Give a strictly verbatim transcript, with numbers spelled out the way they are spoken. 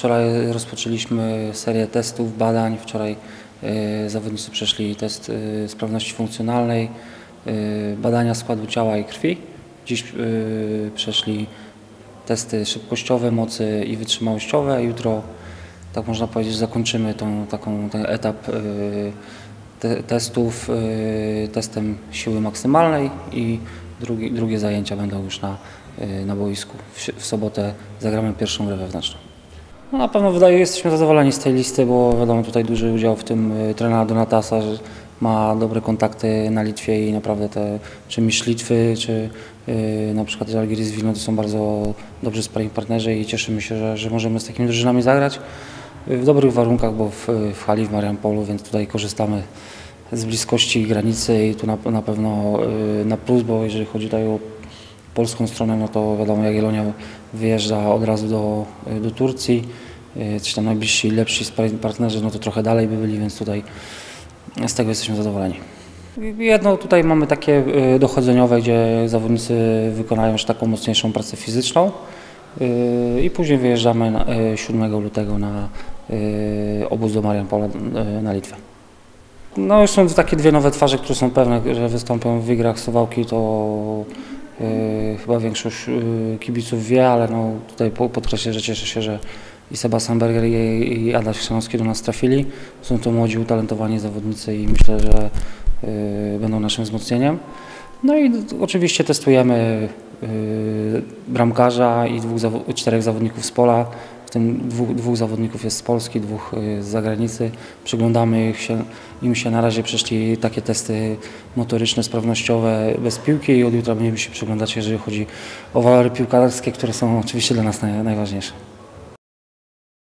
wczoraj rozpoczęliśmy serię testów, badań. Wczoraj y, zawodnicy przeszli test y, sprawności funkcjonalnej, y, badania składu ciała i krwi. Dziś y, przeszli testy szybkościowe, mocy i wytrzymałościowe. Jutro, tak można powiedzieć, zakończymy tą, taką, ten etap y, te, testów y, testem siły maksymalnej i drugi, drugie zajęcia będą już na, y, na boisku. W, w sobotę zagramy pierwszą grę wewnętrzną. No, na pewno wydaje, jesteśmy zadowoleni z tej listy, bo wiadomo, tutaj duży udział w tym y, trenera Donatasa, że ma dobre kontakty na Litwie i naprawdę te, czy mistrz Litwy, czy y, na przykład Žalgiris Wilno to są bardzo dobrzy sparring partnerzy i cieszymy się, że, że możemy z takimi drużynami zagrać w dobrych warunkach, bo w, w hali w Mariampolu, więc tutaj korzystamy z bliskości granicy i tu na, na pewno y, na plus, bo jeżeli chodzi tutaj o polską stronę, no to wiadomo, Jagiellonia wyjeżdża od razu do, do Turcji, y, czy tam najbliżsi lepsi sparring partnerzy, no to trochę dalej by byli, więc tutaj z tego jesteśmy zadowoleni. Jedno tutaj mamy takie y, dochodzeniowe, gdzie zawodnicy wykonają już taką mocniejszą pracę fizyczną y, i później wyjeżdżamy na, y, siódmego lutego na y, obóz do Mariampola y, na Litwę. No już są takie dwie nowe twarze, które są pewne, że wystąpią w igrach Suwałki, to yy, chyba większość yy, kibiców wie, ale no, tutaj podkreślę, że cieszę się, że i Sebastian Berger i, i Adaś Chrzanowski do nas trafili. Są to młodzi, utalentowani zawodnicy i myślę, że yy, będą naszym wzmocnieniem. No i oczywiście testujemy yy, bramkarza i dwóch, czterech zawodników z pola. W tym dwóch, dwóch zawodników jest z Polski, dwóch z zagranicy. Przyglądamy ich się, im się na razie przeszli takie testy motoryczne, sprawnościowe bez piłki i od jutra będziemy się przyglądać, jeżeli chodzi o walory piłkarskie, które są oczywiście dla nas naj, najważniejsze.